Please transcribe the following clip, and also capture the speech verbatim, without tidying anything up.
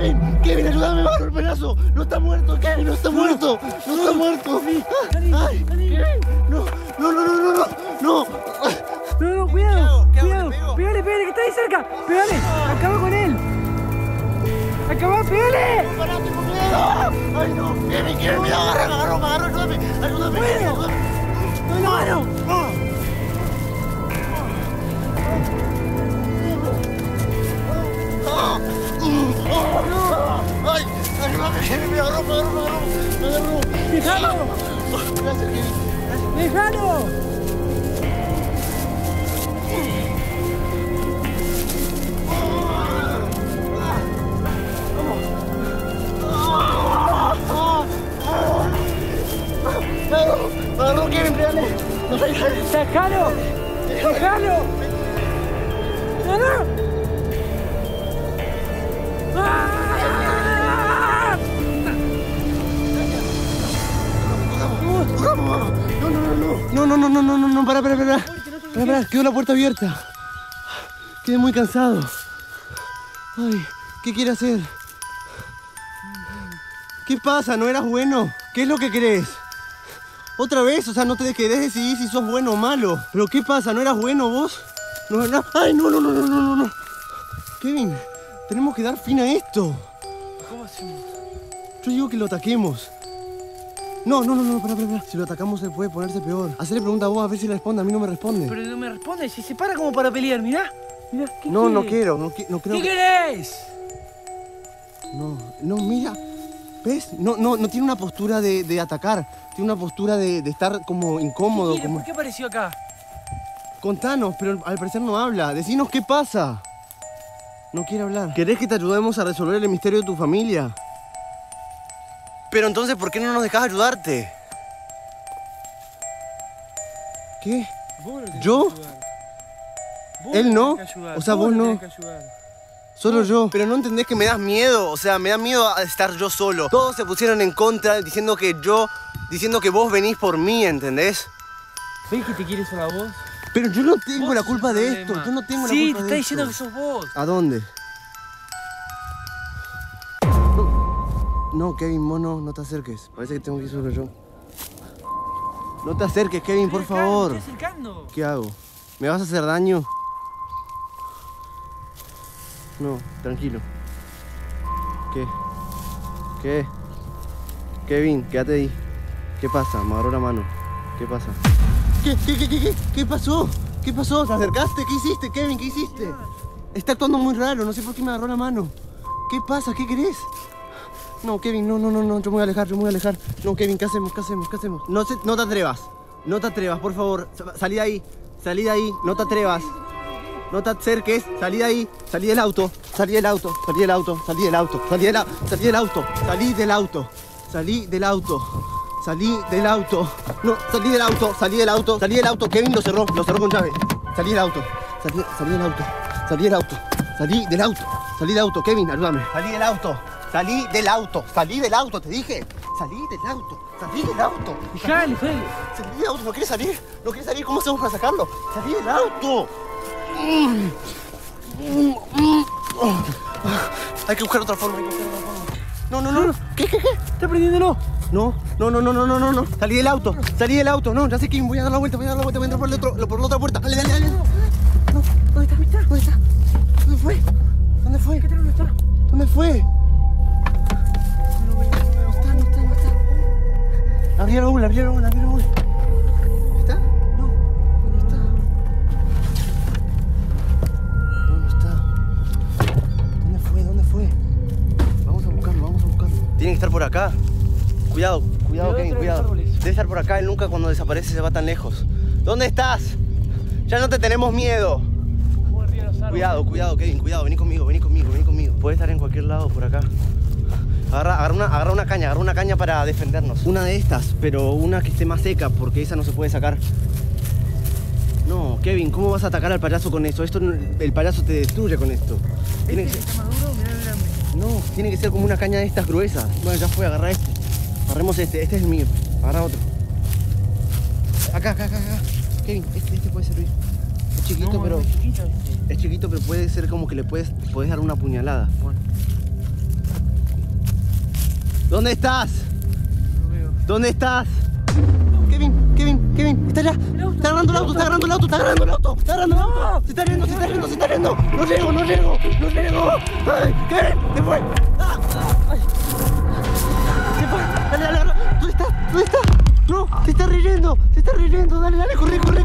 Kevin, Kevin, ayúdame, me agarró el pedazo. No está muerto, Kevin, no está muerto. No está muerto. Ay, Kevin, no, no, no, no, no, no. No, no, no, cuidado, cuidado. Pégale, pégale, que está ahí cerca. Pégale, acaba con él. Acaba, pégale. No, pará, tengo miedo. Ay, no, Kevin, Kevin, me agarra, me agarró, me agarró, ayúdame, ayúdame. Bueno. No, no, no. Ay, ayúdame, Kevin, me agarró, me agarró, me agarró, me agarró. ¡Déjalo! Gracias, Kevin. ¡Déjalo! Me agarró, Kevin, pégale. ¡Déjalo! ¡Déjalo! ¡No, no! ¡Ah! No, no, no, no. No, no, no, no, no, no, no, pará, pará, pará. Pará, pará, quedó la puerta abierta. Quedé muy cansado. Ay, ¿qué quiere hacer? ¿Qué pasa? ¿No eras bueno? ¿Qué es lo que querés? Otra vez, o sea, no te querés decidir si sos bueno o malo. ¿Pero qué pasa? ¿No eras bueno vos? No, no. Ay, no, no, no, no, no, no. Kevin, tenemos que dar fin a esto. ¿Cómo hacemos? Yo digo que lo ataquemos. No, no, no, no, pará, pará, pará. Si lo atacamos él puede ponerse peor. Hacerle pregunta a vos a ver si le responde, a mí no me responde. Pero no me responde, si se para como para pelear, mirá. Mirá, ¿qué No, quiere? no quiero, no, no creo ¿Qué que... querés? No, no, mira. ¿Ves? No, no, no tiene una postura de, de atacar. Tiene una postura de, de estar como incómodo. ¿Qué quiere? Como... ¿Por qué apareció acá? Contanos, pero al parecer no habla. Decinos qué pasa. No quiere hablar. ¿Querés que te ayudemos a resolver el misterio de tu familia? Pero entonces, ¿por qué no nos dejás ayudarte? ¿Qué? ¿Yo? Él no. O sea, vos no. Solo yo. Pero no entendés que me das miedo. O sea, me da miedo a estar yo solo. Todos se pusieron en contra diciendo que yo... Diciendo que vos venís por mí, ¿entendés? ¿Ves que te quieres a vos? Pero yo no tengo Vos la sos culpa el de problema. esto. Yo no tengo Sí, la culpa te de está esto. diciendo que sos vos. ¿A dónde? No, no, Kevin, vos no, no te acerques. Parece que tengo que ir solo yo. No te acerques, Kevin, por Estoy acá, favor. me estoy acercando. ¿Qué hago? ¿Me vas a hacer daño? No, tranquilo. ¿Qué? ¿Qué? Kevin, quédate ahí. ¿Qué pasa? Me agarró la mano. ¿Qué pasa? ¿Qué, qué, qué, qué, qué? ¿Qué pasó? ¿Qué pasó? ¿Te acercaste? ¿Qué hiciste, Kevin? ¿Qué hiciste? Está actuando muy raro, no sé por qué me agarró la mano. ¿Qué pasa? ¿Qué querés? No, Kevin, no, no, no, no, yo me voy a alejar, yo me voy a alejar. No, Kevin, ¿qué hacemos? ¿Qué hacemos? ¿Qué hacemos? No, se, no te atrevas. No te atrevas, por favor. Salí de ahí. Salí de ahí. No te atrevas. No te acerques. Salí de ahí. Salí del auto. Salí del auto. Salí del auto. Salí del auto. Salí del, salí del auto. Salí del auto. Salí del auto. Salí del auto. No, salí del auto. Salí del auto. Salí del auto. Kevin lo cerró. Lo cerró con llave. Salí del auto. Salí, salí del auto. Salí del auto. Salí del auto. Salí del auto. Kevin, ayúdame. Salí del auto. Salí del auto. Salí del auto, te dije. Salí del auto. Salí del auto. Dejale, Feli. Salí del auto. ¿No quieres salir? ¿No quieres salir? ¿Cómo hacemos para sacarlo? Salí del auto. Hay que buscar otra forma. Hay que buscar otra forma. No, no, no. ¿Qué, qué, qué? Está prendiéndolo. No, no, no, no, no, no, no, no. Salí del auto. Salí del auto. No, ya sé que voy a dar la vuelta. Voy a dar la vuelta. Voy a entrar por, el otro, por la otra puerta. Dale, dale, dale. No, ¿dónde está? ¿Dónde está? ¿Dónde fue? ¿Dónde fue? ¿Qué tal no está? ¿Dónde fue? No está, no está, no está. Abrí el baúl, abrí el baúl, abrí el baúl. ¿Está? No, ¿dónde está? No, no está. ¿Dónde fue? ¿Dónde fue? Vamos a buscarlo, vamos a buscarlo. Tiene que estar por acá. Cuidado, cuidado, Cuidado Kevin, entre los cuidado. árboles. Debe estar por acá, él nunca cuando desaparece se va tan lejos. ¿Dónde estás? Ya no te tenemos miedo. Vamos arriba de los árboles. Cuidado, cuidado, Kevin, cuidado, vení conmigo, vení conmigo, vení conmigo. Puede estar en cualquier lado por acá. Agarra, agarra, una, agarra una caña, agarra una caña para defendernos. Una de estas, pero una que esté más seca, porque esa no se puede sacar. No, Kevin, ¿cómo vas a atacar al payaso con eso? Esto, el payaso te destruye con esto. Tiene que ¿Este ser... está maduro? Mirá, mirá, mirá. No, tiene que ser como una caña de estas gruesas. Bueno, ya fue, agarra este. Agarremos este, este es el mío. Agarra otro. Acá, acá, acá, acá. Kevin, este, este puede servir. Es chiquito, No, pero... es chiquito, este. Es chiquito, pero puede ser como que le puedes, puedes dar una puñalada. Bueno. ¿Dónde estás? No veo. ¿Dónde estás? Kevin, Kevin, Kevin, está allá. Está agarrando el auto, está agarrando el auto, está agarrando el auto, está agarrando el auto. Se está riendo, se está riendo, se está riendo. No llego, no llego, no llego. Ay, Kevin, se fue. Ah, ay. Se fue. Dale, dale, dale. ¿Dónde está? ¿Dónde está? No, se está riendo, se está riendo. Dale, dale, corre, corre.